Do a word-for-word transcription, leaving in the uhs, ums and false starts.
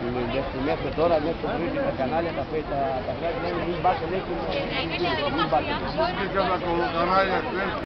μέχρι τώρα, μέχρι το πρωί τα κανάλια, τα φέτα, τα γράδια, μην μπάσουν, μην μπάσουν.